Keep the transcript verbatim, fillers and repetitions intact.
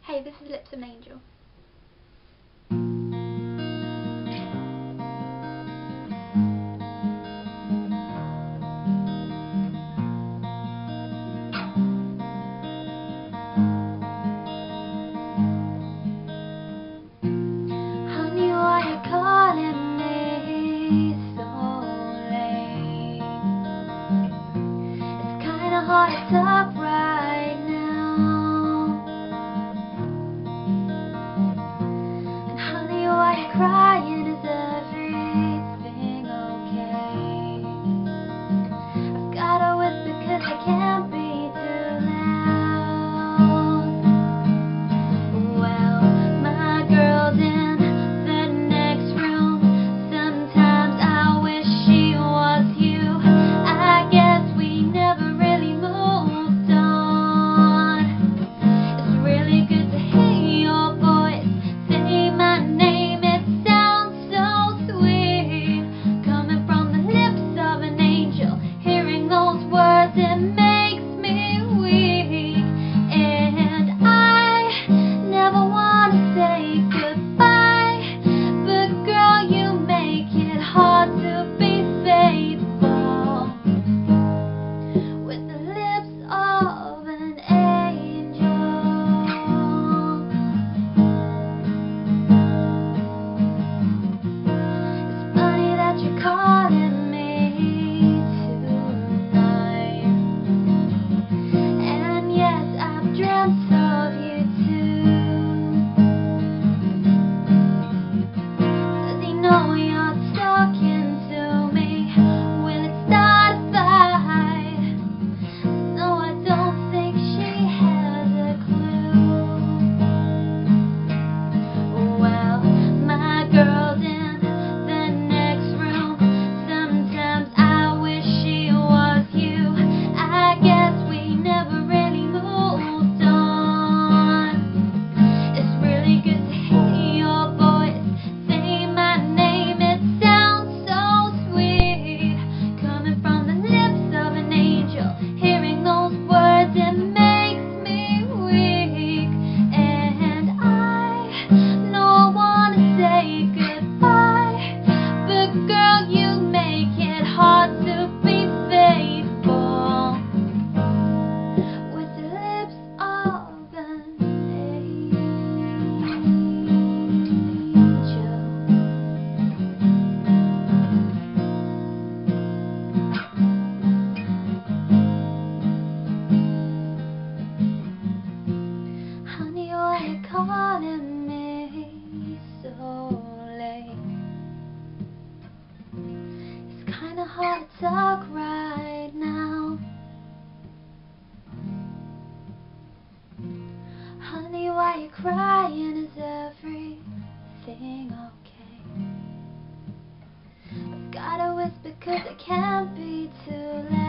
Hey, this is Lips of an Angel. Honey, why you calling me so late? It's kinda hard to talk right now. And honey, why you crying? Is everything okay? I've gotta whisper 'cause I can't be too loud. Well, my girl's in the next room. Sometimes I wish she was you. I guess we never really moved on. It's really good to hear your voice say my name. It sounds so sweet, coming from the lips of an angel. Hearing those words, it makes me weak. And I never wanna say goodbye, but girl, you make it hard to be faithful with the lips of an angel. It's funny that you're calling me tonight, and yes, I've dreamt of you too. Does he know you're talking to me? Will it start a fight? No, I don't think she has a clue. Well, my girl's in the next room. Sometimes I wish she was you. I guess we never really moved on. It's really good to hear your voice say my name. It sounds so sweet, coming from the lips of an angel. Hearing those words, it makes me weak. And I know I wanna say goodbye, but girl, you make it hard to be faithful with the lips of an angel. Honey, why you calling me so late? It's kinda hard to talk right now. Honey, why you crying? Is everything okay? I've gotta whisper 'cause I can't be too loud.